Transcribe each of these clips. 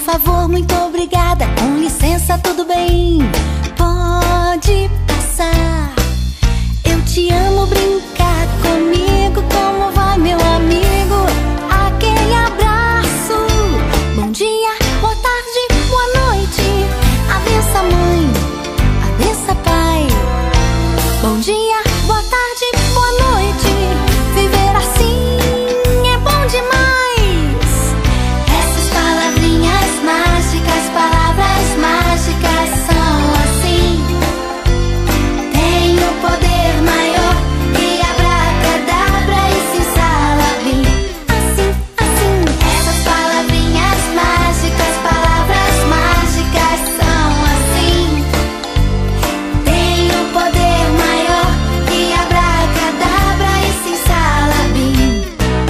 favor, muito obrigada. Com licença, tudo bem? Pode passar. Eu te amo, brincar comigo. Como vai, meu amigo? Aquele abraço. Bom dia, boa tarde, boa noite. A benção, mãe, a benção, pai. Bom dia, boa tarde, boa noite. Viver assim é bom demais. Essas palavrinhas mágicas, palavras mágicas são assim. Tem o poder maior que abracadabra e simsalabim. Assim, assim. Essas palavrinhas mágicas, palavras mágicas são assim. Tem o poder maior que abracadabra e simsalabim.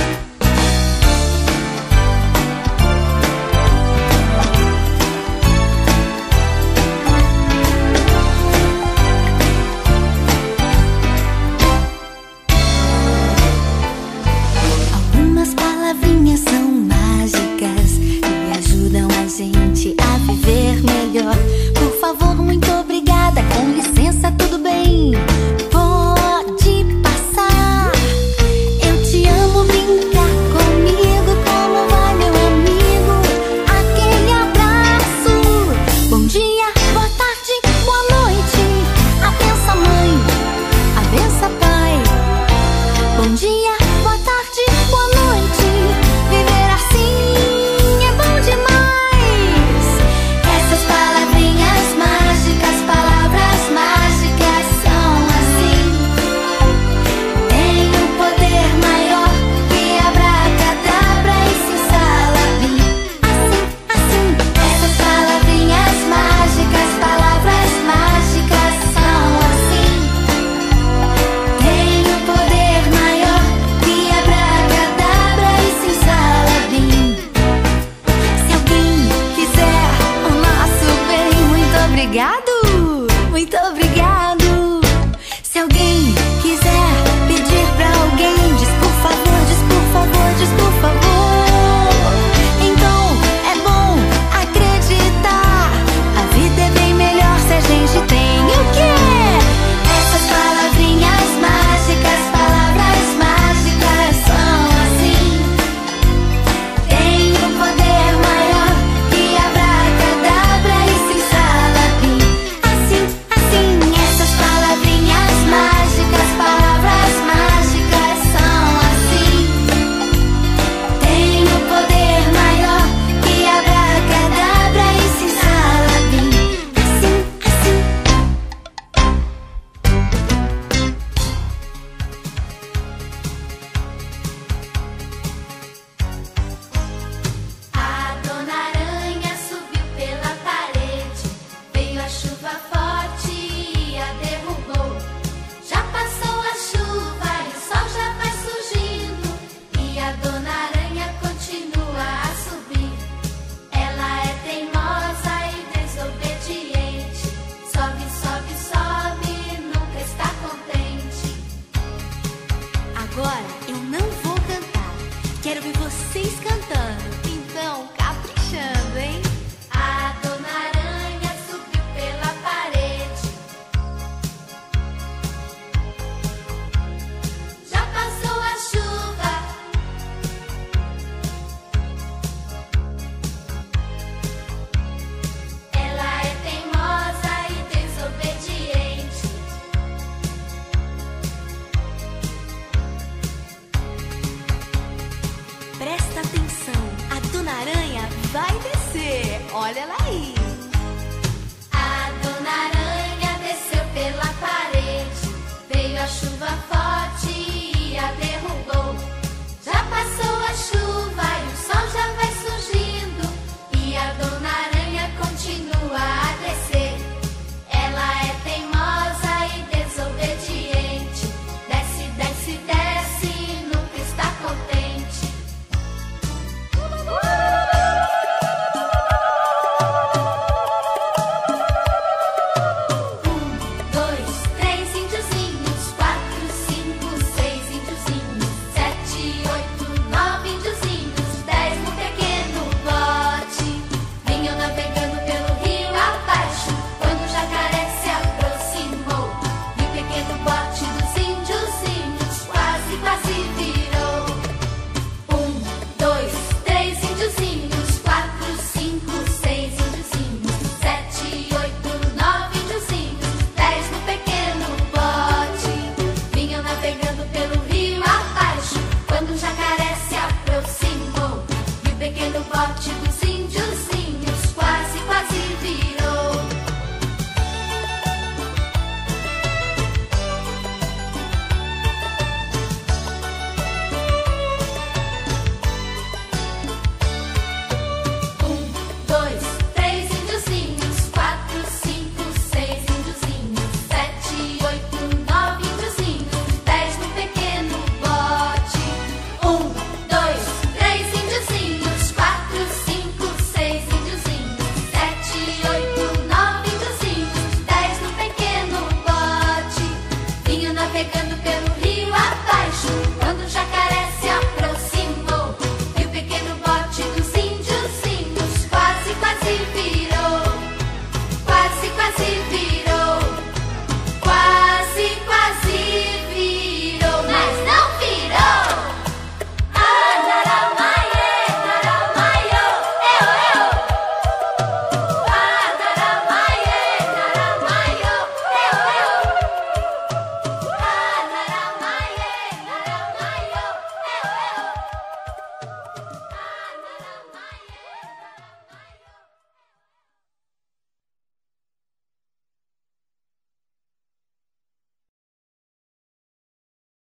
Algumas palavrinhas são mágicas e ajudam a gente a viver melhor. Por favor, muito obrigada. Com licença, tudo bem? Pode passar. Eu te amo, brincar comigo. Como vai, meu amigo? Aquele abraço. Bom dia, boa tarde, boa noite. A benção, mãe, a benção, pai. Bom dia, boa tarde, boa noite. Viver assim é bom demais. Essas palavrinhas mágicas, palavras mágicas são assim. Tem um poder maior que abracadabra e simsalabim. Assim, assim. Essas palavrinhas mágicas, palavras mágicas são assim. Tem um poder maior que abracadabra e simsalabim. Se alguém quiser o nosso bem, muito obrigado.